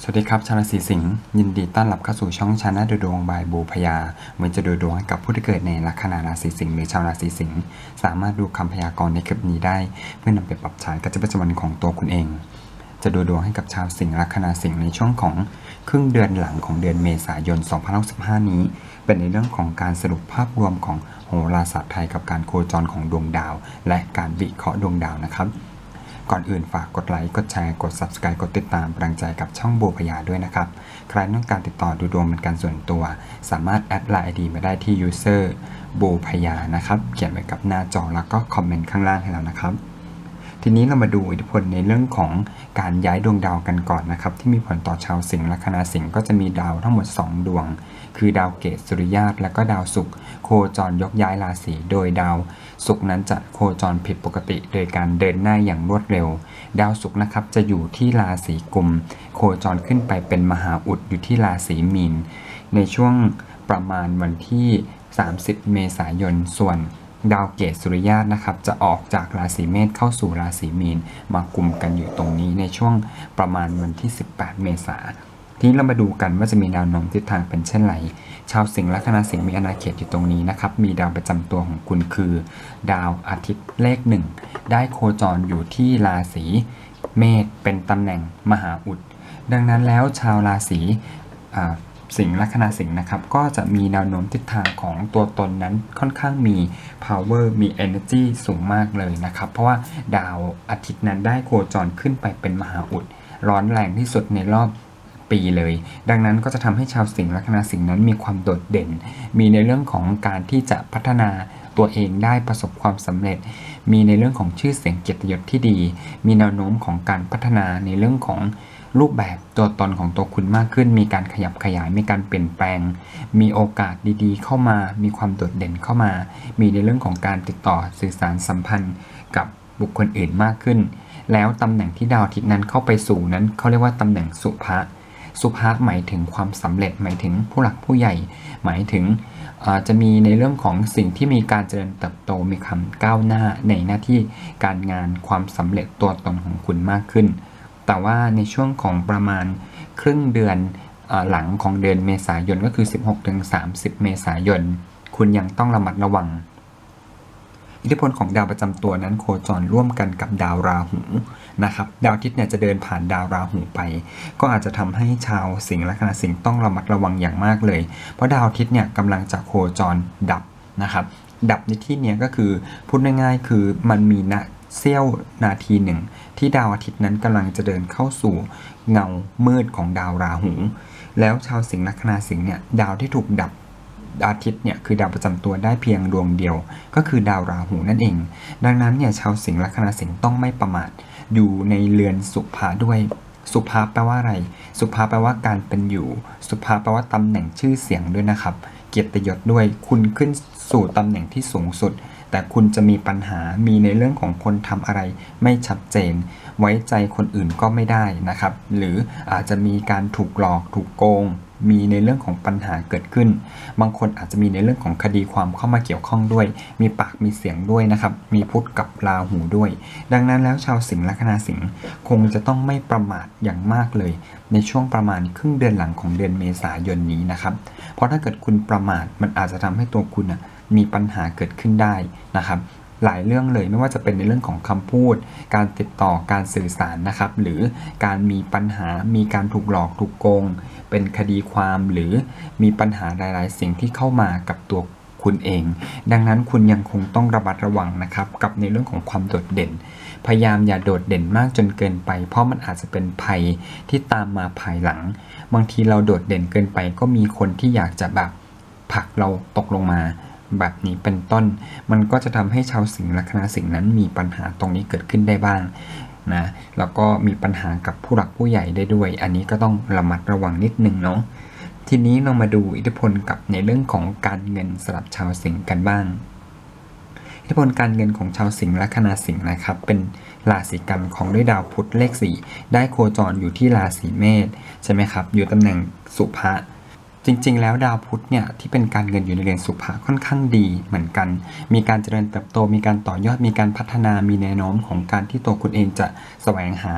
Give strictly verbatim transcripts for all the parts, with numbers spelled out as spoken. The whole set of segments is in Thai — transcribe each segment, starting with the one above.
สวัสดีครับชาวราศีสิงห์ยินดีต้อนรับเข้าสู่ช่องชาแนลดูดวงบายบูพยาเหมือนจะดูดวงให้กับผู้ที่เกิดในลัคนาราศีสิงห์หรือชาวราศีสิงห์สามารถดูคำพยากรณ์ในคลิปนี้ได้เพื่อนำไปปรับใช้กับชีวิตประจำวันของตัวคุณเองจะดูดวงให้กับชาวสิงห์ลัคนาสิงห์ในช่วงของครึ่งเดือนหลังของเดือนเมษายน สองพันห้าร้อยหกสิบห้า นี้เป็นในเรื่องของการสรุปภาพรวมของโหราศาสตร์ไทยกับการโคจรของดวงดาวและการวิเคราะห์ดวงดาวนะครับก่อนอื่นฝากกดไลค์กดแชร์กด ซับสไครบ์ กดติดตามกำลังใจกับช่องบูพยาด้วยนะครับใครต้องการติดต่อดูดวงเป็นการส่วนตัวสามารถแอดไลน์ ไอ ดี มาได้ที่ user บูพยานะครับเขียนไว้กับหน้าจอแล้วก็คอมเมนต์ข้างล่างให้แล้วนะครับทีนี้เรามาดูอิทธิพลในเรื่องของการย้ายดวงดาวกันก่อนนะครับที่มีผลต่อชาวสิงห์ลัคนาสิงห์ก็จะมีดาวทั้งหมดสองดวงคือดาวเกตสุริยาตและก็ดาวศุกร์โคจรยกย้ายราศีโดยดาวศุกร์นั้นจะโคจรผิดปกติโดยการเดินหน้าอย่างรวดเร็วดาวศุกร์นะครับจะอยู่ที่ราศีกุมโคจรขึ้นไปเป็นมหาอุดอยู่ที่ราศีมีนในช่วงประมาณวันที่สามสิบเมษายนส่วนดาวเกตสุริยาตนะครับจะออกจากราศีเมษเข้าสู่ราศีมีนมากุมกันอยู่ตรงนี้ในช่วงประมาณวันที่สิบแปดเมษายนทีนี้เรามาดูกันว่าจะมีแนวโน้มทิศทางเป็นเช่นไรชาวสิงห์ลัคนาสิงห์มีอาณาเขตอยู่ตรงนี้นะครับมีดาวประจำตัวของคุณคือดาวอาทิตย์เลขหนึ่งได้โคจรอยู่ที่ราศีเมษเป็นตำแหน่งมหาอุดดังนั้นแล้วชาวราศีสิงห์ลัคนาสิงห์นะครับก็จะมีแนวโน้มทิศทางของตัวตนนั้นค่อนข้างมี power มี energy สูงมากเลยนะครับเพราะว่าดาวอาทิตย์นั้นได้โคจรขึ้นไปเป็นมหาอุดร้อนแรงที่สุดในรอบปีเลยดังนั้นก็จะทำให้ชาวสิงห์ลัคนาสิงห์นั้นมีความโดดเด่นมีในเรื่องของการที่จะพัฒนาตัวเองได้ประสบความสำเร็จมีในเรื่องของชื่อเสียงเกียรติยศที่ดีมีแนวโน้มของการพัฒนาในเรื่องของรูปแบบตัวตนของตัวคุณมากขึ้นมีการขยับขยายมีการเปลี่ยนแปลงมีโอกาสดีๆเข้ามามีความโดดเด่นเข้ามามีในเรื่องของการติดต่อสื่อสารสัมพันธ์กับบุคคลอื่นมากขึ้นแล้วตำแหน่งที่ดาวอาทิตย์นั้นเข้าไปสู่นั้นเขาเรียกว่าตำแหน่งสุภะสุภะหมายถึงความสำเร็จหมายถึงผู้หลักผู้ใหญ่หมายถึงจะมีในเรื่องของสิ่งที่มีการเจริญเติบโตมีความก้าวหน้าในหน้าที่การงานความสำเร็จตัวตนของคุณมากขึ้นแต่ว่าในช่วงของประมาณครึ่งเดือนหลังของเดือนเมษายนก็คือ สิบหกถึงสามสิบ เมษายนคุณยังต้องระมัดระวังอิทธิพลของดาวประจำตัวนั้นโคจรร่วมกันกับดาวราหูนะครับดาวอาทิตย์เนี่ยจะเดินผ่านดาวราหูไปก็อาจจะทำให้ชาวสิงห์ลัคนาสิงห์ต้องระมัดระวังอย่างมากเลยเพราะดาวอาทิตย์เนี่ยกำลังจะโคจรดับนะครับดับในที่นี้ก็คือพูดง่ายๆคือมันมีณเสี้ยวนาทีหนึ่งที่ดาวอาทิตย์นั้นกำลังจะเดินเข้าสู่เงามืดของดาวราหูแล้วชาวสิงห์ลัคนาสิงห์เนี่ยดาวที่ถูกดับอาทิตย์เนี่ยคือดาวประจำตัวได้เพียงดวงเดียวก็คือดาวราหูนั่นเองดังนั้นเนี่ยชาวสิงห์ลัคนาสิงห์ต้องไม่ประมาทอยู่ในเรือนสุภาด้วยสุภาแปลว่าอะไรสุภาแปลว่าการเป็นอยู่สุภาแปลว่าตำแหน่งชื่อเสียงด้วยนะครับเกียรติยศด้วยคุณขึ้นสู่ตำแหน่งที่สูงสุดแต่คุณจะมีปัญหามีในเรื่องของคนทำอะไรไม่ชัดเจนไว้ใจคนอื่นก็ไม่ได้นะครับหรืออาจจะมีการถูกหลอกถูกโกงมีในเรื่องของปัญหาเกิดขึ้นบางคนอาจจะมีในเรื่องของคดีความเข้ามาเกี่ยวข้องด้วยมีปากมีเสียงด้วยนะครับมีพุธกับราหูด้วยดังนั้นแล้วชาวสิงห์ลัคนาสิงห์คงจะต้องไม่ประมาทอย่างมากเลยในช่วงประมาณครึ่งเดือนหลังของเดือนเมษายนนี้นะครับเพราะถ้าเกิดคุณประมาทมันอาจจะทำให้ตัวคุณมีปัญหาเกิดขึ้นได้นะครับหลายเรื่องเลยไม่ว่าจะเป็นในเรื่องของคำพูดการติดต่อการสื่อสารนะครับหรือการมีปัญหามีการถูกหลอกถูกโกงเป็นคดีความหรือมีปัญหาหลายๆสิ่งที่เข้ามากับตัวคุณเองดังนั้นคุณยังคงต้องระมัดระวังนะครับกับในเรื่องของความโดดเด่นพยายามอย่าโดดเด่นมากจนเกินไปเพราะมันอาจจะเป็นภัยที่ตามมาภายหลังบางทีเราโดดเด่นเกินไปก็มีคนที่อยากจะแบบผลักเราตกลงมาแบบนี้เป็นต้นมันก็จะทำให้ชาวสิงห์ลัคนาสิงห์นั้นมีปัญหาตรงนี้เกิดขึ้นได้บ้างนะแล้วก็มีปัญหากับผู้หลักผู้ใหญ่ได้ด้วยอันนี้ก็ต้องระมัดระวังนิดนึงเนาะทีนี้เรามาดูอิทธิพลกับในเรื่องของการเงินสำหรับชาวสิงห์กันบ้างอิทธิพลการเงินของชาวสิงห์ลัคนาสิงห์นะครับเป็นราศีกันของด้วยดาวพุธเลขสี่ได้โคจรอยู่ที่ราศีเมษใช่ไหมครับอยู่ตำแหน่งสุภะจริงๆแล้วดาวพุธเนี่ยที่เป็นการเงินอยู่ในเรือนสุภะค่อนข้างดีเหมือนกันมีการเจริญเติบโตมีการต่อยอดมีการพัฒนามีแนวโน้มของการที่ตัวคุณเองจะแสวงหา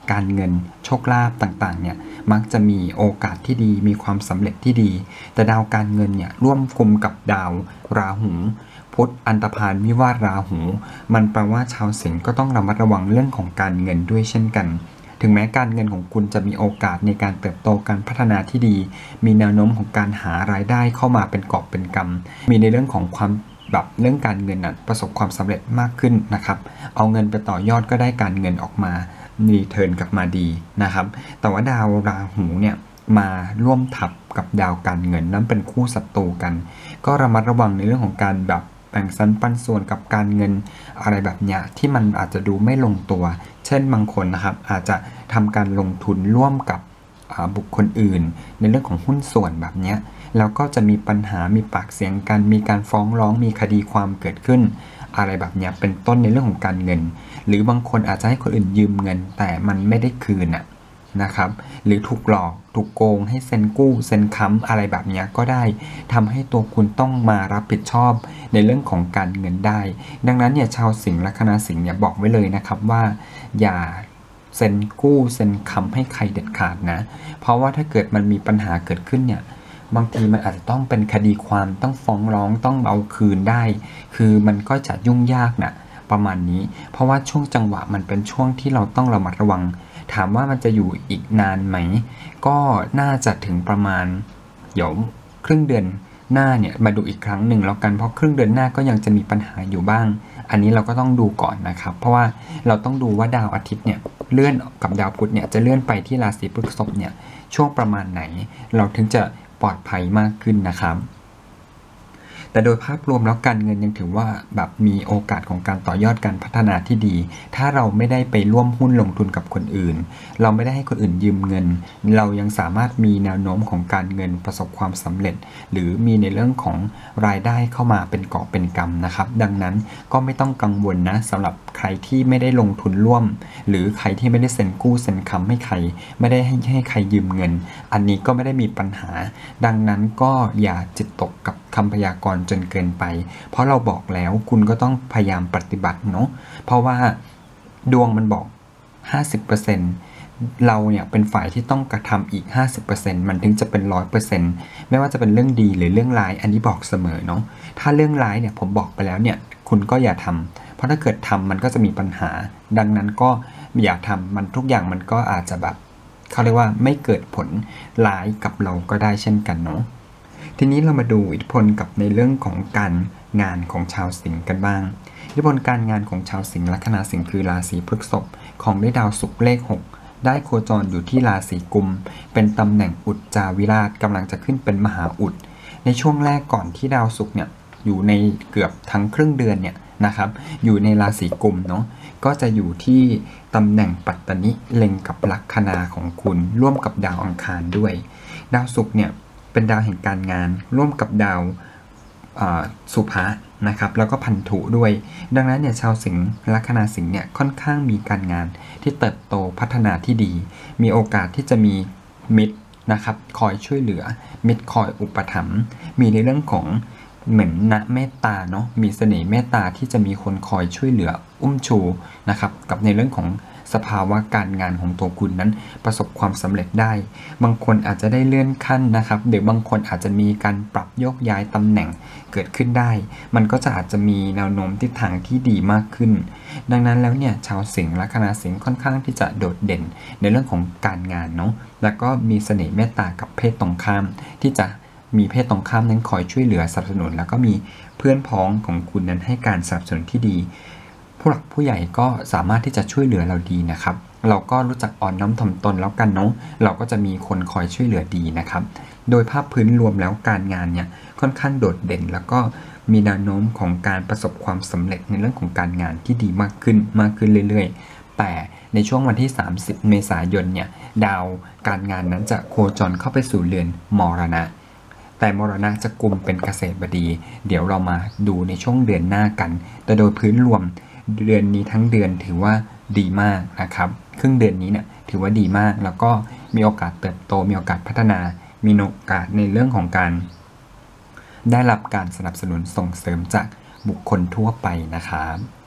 การเงินโชคลาภต่างๆเนี่ยมักจะมีโอกาสที่ดีมีความสำเร็จที่ดีแต่ดาวการเงินเนี่ยร่วมกุมกับดาวราหูพุธอันตพาลวิวาทราหูมันแปลว่าชาวสิงห์ก็ต้องระมัดระวังเรื่องของการเงินด้วยเช่นกันถึงแม้การเงินของคุณจะมีโอกาสในการเติบโตการพัฒนาที่ดีมีแนวโน้มของการหารายได้เข้ามาเป็นกอบเป็นกำมีในเรื่องของความแบบเรื่องการเงินนะประสบความสำเร็จมากขึ้นนะครับเอาเงินไปต่อยอดก็ได้การเงินออกมารีเทิร์นกลับมาดีนะครับแต่ว่าดาวราหูเนี่ยมาร่วมทับกับดาวการเงินนั้นเป็นคู่ศัตรูกันก็ระมัดระวังในเรื่องของการแบบแบ่งสรรปันส่วนกับการเงินอะไรแบบเนี้ยที่มันอาจจะดูไม่ลงตัวเช่นบางคนนะครับอาจจะทำการลงทุนร่วมกับบุคคลอื่นในเรื่องของหุ้นส่วนแบบนี้แล้วก็จะมีปัญหามีปากเสียงกันมีการฟ้องร้องมีคดีความเกิดขึ้นอะไรแบบนี้เป็นต้นในเรื่องของการเงินหรือบางคนอาจจะให้คนอื่นยืมเงินแต่มันไม่ได้คืนอะนะครับหรือถูกหลอกถูกโกงให้เซ็นกู้เซ็นค้ำอะไรแบบนี้ก็ได้ทำให้ตัวคุณต้องมารับผิดชอบในเรื่องของการเงินได้ดังนั้นเนี่ยชาวสิงห์ลัคนาสิงห์เนี่ยบอกไว้เลยนะครับว่าอย่าเซ็นกู้เซ็นค้ำให้ใครเด็ดขาดนะเพราะว่าถ้าเกิดมันมีปัญหาเกิดขึ้นเนี่ยบางทีมันอาจจะต้องเป็นคดีความต้องฟ้องร้องต้องเอาคืนได้คือมันก็จะยุ่งยากนะประมาณนี้เพราะว่าช่วงจังหวะมันเป็นช่วงที่เราต้องระมัดระวังถามว่ามันจะอยู่อีกนานไหมก็น่าจะถึงประมาณเดี๋ยวครึ่งเดือนหน้าเนี่ยมาดูอีกครั้งหนึ่งแล้วกันเพราะครึ่งเดือนหน้าก็ยังจะมีปัญหาอยู่บ้างอันนี้เราก็ต้องดูก่อนนะครับเพราะว่าเราต้องดูว่าดาวอาทิตย์เนี่ยเลื่อนกับดาวพุธเนี่ยจะเลื่อนไปที่ราศีพฤษภเนี่ยช่วงประมาณไหนเราถึงจะปลอดภัยมากขึ้นนะครับแต่โดยภาพรวมแล้วการเงินยังถือว่าแบบมีโอกาสของการต่อยอดการพัฒนาที่ดีถ้าเราไม่ได้ไปร่วมหุ้นลงทุนกับคนอื่นเราไม่ได้ให้คนอื่นยืมเงินเรายังสามารถมีแนวโน้มของการเงินประสบความสำเร็จหรือมีในเรื่องของรายได้เข้ามาเป็นกอบเป็นกำนะครับดังนั้นก็ไม่ต้องกังวลนะสำหรับใครที่ไม่ได้ลงทุนร่วมหรือใครที่ไม่ได้เซ็นกู้เซ็นค้ำให้ใครไม่ได้ให้ให้ใครยืมเงินอันนี้ก็ไม่ได้มีปัญหาดังนั้นก็อย่าจิตตกกับคำพยากรณ์จนเกินไปเพราะเราบอกแล้วคุณก็ต้องพยายามปฏิบัติเนาะเพราะว่าดวงมันบอก ห้าสิบเปอร์เซ็นต์ เราเนี่ยเป็นฝ่ายที่ต้องกระทำอีก ห้าสิบเปอร์เซ็นต์ มันถึงจะเป็น ร้อยเปอร์เซ็นต์ ไม่ว่าจะเป็นเรื่องดีหรือเรื่องร้ายอันนี้บอกเสมอเนาะถ้าเรื่องร้ายเนี่ยผมบอกไปแล้วเนี่ยคุณก็อย่าทำเพราะถ้าเกิดทำมันก็จะมีปัญหาดังนั้นก็อย่าทำมันทุกอย่างมันก็อาจจะแบบเขาเรียกว่าไม่เกิดผลร้ายกับเราก็ได้เช่นกันเนาะทีนี้เรามาดูอิทธิพลกับในเรื่องของการงานของชาวสิงห์กันบ้างอิทธิพลการงานของชาวสิงห์ลัคนาสิงห์คือราศีพฤษภของได้ดาวศุกร์เลขหกได้โคจรอยู่ที่ราศีกุมเป็นตำแหน่งอุจจาวิราชกำลังจะขึ้นเป็นมหาอุดในช่วงแรกก่อนที่ดาวศุกร์เนี่ยอยู่ในเกือบทั้งครึ่งเดือนเนี่ยนะครับอยู่ในราศีกุมเนาะก็จะอยู่ที่ตำแหน่งปัตตนิเล็งกับลัคนาของคุณร่วมกับดาวอังคารด้วยดาวศุกร์เนี่ยเป็นดาวแห่งการงานร่วมกับดาวสุภะนะครับแล้วก็พันธุด้วยดังนั้นเนี่ยชาวสิงห์ลัคนาสิงห์เนี่ยค่อนข้างมีการงานที่เติบโตพัฒนาที่ดีมีโอกาสที่จะมีมิตรนะครับคอยช่วยเหลือมิตรคอยอุปถัมภ์มีในเรื่องของเหมือนณเมตตาเนาะมีเสน่ห์เมตตาที่จะมีคนคอยช่วยเหลืออุ้มชูนะครับกับในเรื่องของสภาวะการงานของตัวคุณนั้นประสบความสำเร็จได้บางคนอาจจะได้เลื่อนขั้นนะครับหรือบางคนอาจจะมีการปรับโยกย้ายตำแหน่งเกิดขึ้นได้มันก็จะอาจจะมีแนวโน้มทิศทางที่ดีมากขึ้นดังนั้นแล้วเนี่ยชาวสิงห์ลัคนาสิงห์ค่อนข้างที่จะโดดเด่นในเรื่องของการงานเนาะแล้วก็มีเสน่ห์เมตตากับเพศตรงข้ามที่จะมีเพศตรงข้ามนั้นคอยช่วยเหลือสนับสนุนแล้วก็มีเพื่อนพ้องของคุณนั้นให้การสนับสนุนที่ดีผู้หลักผู้ใหญ่ก็สามารถที่จะช่วยเหลือเราดีนะครับเราก็รู้จักอ่อนน้อมถ่อมตนแล้วกันเนาะเราก็จะมีคนคอยช่วยเหลือดีนะครับโดยภาพพื้นรวมแล้วการงานเนี่ยค่อนข้างโดดเด่นแล้วก็มีแนวโน้มของการประสบความสำเร็จในเรื่องของการงานที่ดีมากขึ้นมากขึ้นเรื่อยๆแต่ในช่วงวันที่สามสิบเมษายนเนี่ยดาวการงานนั้นจะโคจรเข้าไปสู่เรือนมรณะแต่มรณะจะกุมเป็นเกษตรบดีเดี๋ยวเรามาดูในช่วงเดือนหน้ากันแต่โดยพื้นรวมเดือนนี้ทั้งเดือนถือว่าดีมากนะครับครึ่งเดือนนี้เนี่ยถือว่าดีมากแล้วก็มีโอกาสเติบโตมีโอกาสพัฒนามีโอกาสในเรื่องของการได้รับการสนับสนุนส่งเสริมจากบุคคลทั่วไปนะครับที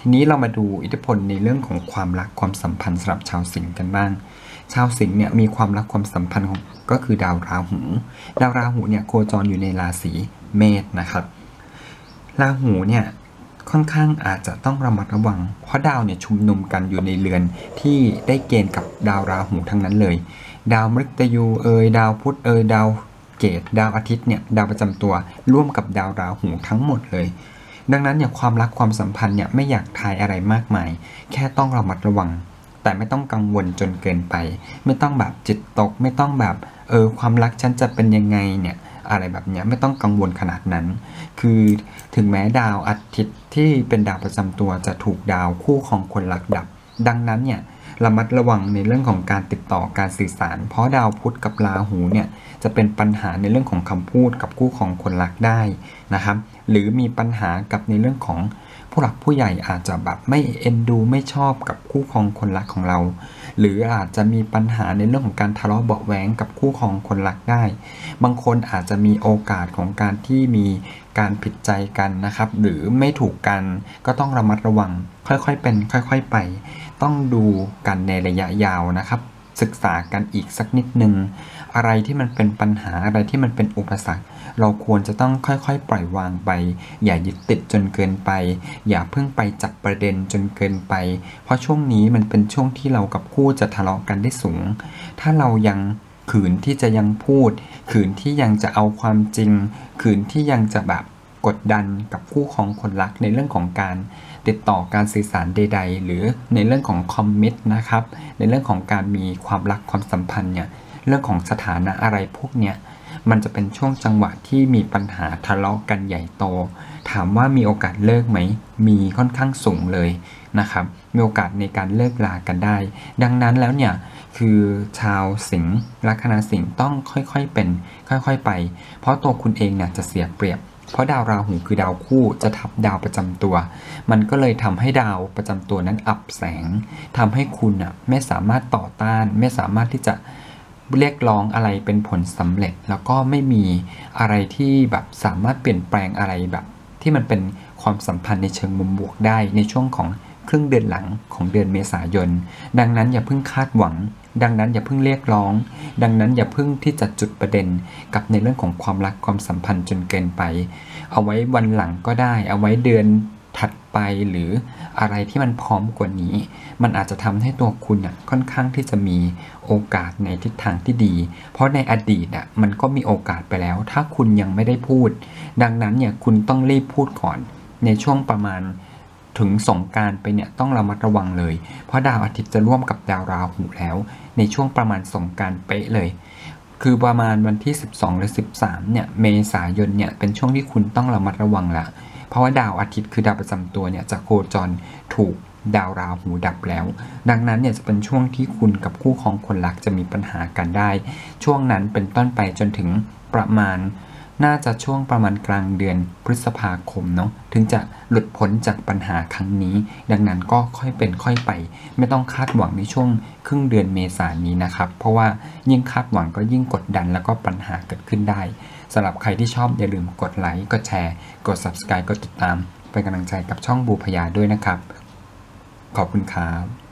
ทีนี้เรามาดูอิทธิพลในเรื่องของความรักความสัมพันธ์สำหรับชาวสิงห์กันบ้างชาวสิงห์เนี่ยมีความรักความสัมพันธ์ของก็คือดาวราหูดาวราหูเนี่ยโคจรอยู่ในราศีเมษนะครับราหูเนี่ยค่อนข้างอาจจะต้องระมัดระวังเพราะดาวเนี่ยชุมนุมกันอยู่ในเรือนที่ได้เกณฑ์กับดาวราหูทั้งนั้นเลยดาวมฤตยูเอยดาวพุธเอยดาวเกตดาวอาทิตย์เนี่ยดาวประจำตัวร่วมกับดาวราหูทั้งหมดเลยดังนั้นเนี่ยความรักความสัมพันธ์เนี่ยไม่อยากทายอะไรมากมายแค่ต้องระมัดระวังแต่ไม่ต้องกังวลจนเกินไปไม่ต้องแบบจิตตกไม่ต้องแบบเออความรักฉันจะเป็นยังไงเนี่ยอะไรแบบนี้ไม่ต้องกังวลขนาดนั้นคือถึงแม้ดาวอาทิตย์ที่เป็นดาวประจำตัวจะถูกดาวคู่ของคนรักดับดังนั้นเนี่ยระมัดระวังในเรื่องของการติดต่อการสื่อสารเพราะดาวพุธกับราหูเนี่ยจะเป็นปัญหาในเรื่องของคำพูดกับคู่ของคนรักได้นะครับหรือมีปัญหากับในเรื่องของผู้หลักผู้ใหญ่อาจจะแบบไม่เอ็นดูไม่ชอบกับคู่ครองคนรักของเราหรืออาจจะมีปัญหาในเรื่องของการทะเลาะเบาะแว้งกับคู่ครองคนรักได้บางคนอาจจะมีโอกาสของการที่มีการผิดใจกันนะครับหรือไม่ถูกกันก็ต้องระมัดระวังค่อยๆเป็นค่อยๆไปต้องดูกันในระยะยาวนะครับศึกษากันอีกสักนิดนึงอะไรที่มันเป็นปัญหาอะไรที่มันเป็นอุปสรรคเราควรจะต้องค่อยๆปล่อยวางไปอย่ายึดติดจนเกินไปอย่าเพิ่งไปจับประเด็นจนเกินไปเพราะช่วงนี้มันเป็นช่วงที่เรากับคู่จะทะเลาะกันได้สูงถ้าเรายังขืนที่จะยังพูดขืนที่ยังจะเอาความจริงขืนที่ยังจะแบบกดดันกับคู่ของคนรักในเรื่องของการติดต่อการสื่อสารใดๆหรือในเรื่องของคอมมิตนะครับในเรื่องของการมีความรักความสัมพันธ์เนี่ยเรื่องของสถานะอะไรพวกเนี้ยมันจะเป็นช่วงจังหวะที่มีปัญหาทะเลาะกันใหญ่โตถามว่ามีโอกาสเลิกไหมมีค่อนข้างสูงเลยนะครับมีโอกาสในการเลิกลากันได้ดังนั้นแล้วเนี่ยคือชาวสิงห์ลัคนาสิงห์ต้องค่อยๆเป็นค่อยๆไปเพราะตัวคุณเองเนี่ยจะเสียเปรียบเพราะดาวราหูคือดาวคู่จะทับดาวประจำตัวมันก็เลยทำให้ดาวประจำตัวนั้นอับแสงทำให้คุณอ่ะไม่สามารถต่อต้านไม่สามารถที่จะเรียกร้องอะไรเป็นผลสำเร็จแล้วก็ไม่มีอะไรที่แบบสามารถเปลี่ยนแปลงอะไรแบบที่มันเป็นความสัมพันธ์ในเชิงมุมบวกได้ในช่วงของครึ่งเดือนหลังของเดือนเมษายนดังนั้นอย่าเพิ่งคาดหวังดังนั้นอย่าเพิ่งเรียกร้องดังนั้นอย่าเพิ่งที่จะจุดประเด็นกับในเรื่องของความรักความสัมพันธ์จนเกินไปเอาไว้วันหลังก็ได้เอาไว้เดือนถัดไปหรืออะไรที่มันพร้อมกว่านี้มันอาจจะทำให้ตัวคุณอ่ะค่อนข้างที่จะมีโอกาสในทิศทางที่ดีเพราะในอดีตอ่ะมันก็มีโอกาสไปแล้วถ้าคุณยังไม่ได้พูดดังนั้นเนี่ยคุณต้องรีบพูดก่อนในช่วงประมาณถึงสงกรานต์ไปเนี่ยต้องระมัดระวังเลยเพราะดาวอาทิตย์จะร่วมกับดาวราหูแล้วในช่วงประมาณสงกรานต์เป๊ะเลยคือประมาณวันที่สิบสองหรือสิบสามเนี่ยเมษายนเนี่ยเป็นช่วงที่คุณต้องระมัดระวังละเพราะว่าดาวอาทิตย์คือดาวประจำตัวเนี่ยจะโคจรถูกดาวราหูดับแล้วดังนั้นเนี่ยจะเป็นช่วงที่คุณกับคู่ของคนรักจะมีปัญหากันได้ช่วงนั้นเป็นต้นไปจนถึงประมาณน่าจะช่วงประมาณกลางเดือนพฤษภาคมเนาะถึงจะหลุดพ้นจากปัญหาครั้งนี้ดังนั้นก็ค่อยเป็นค่อยไปไม่ต้องคาดหวังในช่วงครึ่งเดือนเมษายนนี้นะครับเพราะว่ายิ่งคาดหวังก็ยิ่งกดดันแล้วก็ปัญหาเกิดขึ้นได้สำหรับใครที่ชอบอย่าลืมกดไลค์กดแชร์กด ซับสไครบ์ กดติดตามเป็นกำลังใจกับช่องบูพยาด้วยนะครับขอบคุณครับ